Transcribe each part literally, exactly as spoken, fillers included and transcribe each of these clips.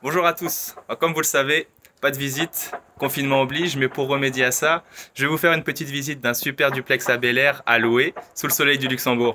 Bonjour à tous. Alors, comme vous le savez, pas de visite, confinement oblige, mais pour remédier à ça, je vais vous faire une petite visite d'un super duplex à Bel Air à louer sous le soleil du Luxembourg.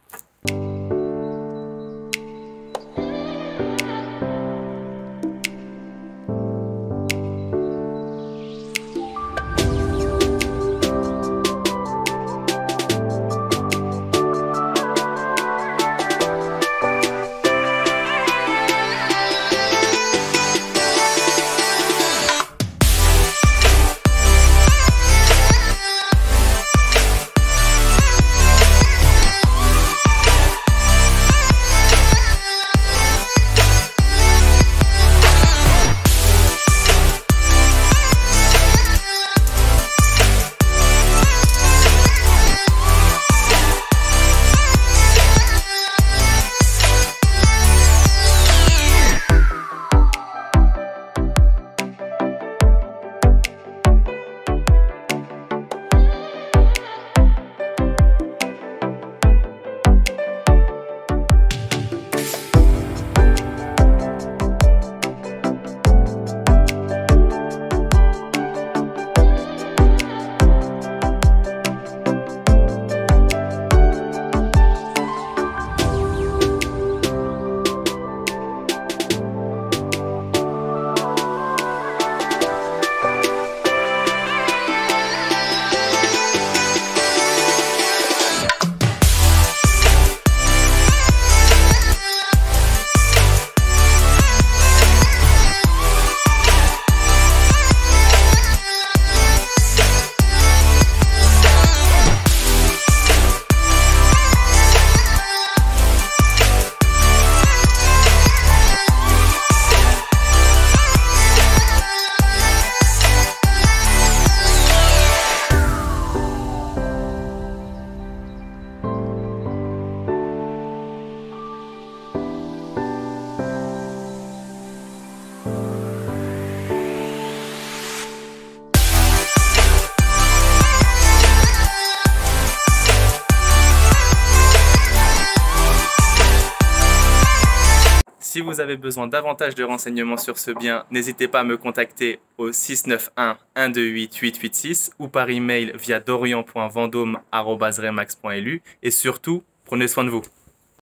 Si vous avez besoin davantage de renseignements sur ce bien, n'hésitez pas à me contacter au six neuf un, un deux huit, huit huit six ou par email via dorian point vendôme arobase remax point l u et surtout, prenez soin de vous.